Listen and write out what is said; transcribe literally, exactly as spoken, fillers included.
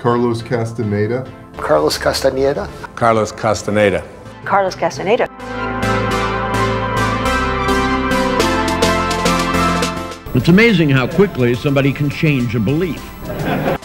Carlos Castaneda. Carlos Castaneda. Carlos Castaneda. Carlos Castaneda. It's amazing how quickly somebody can change a belief.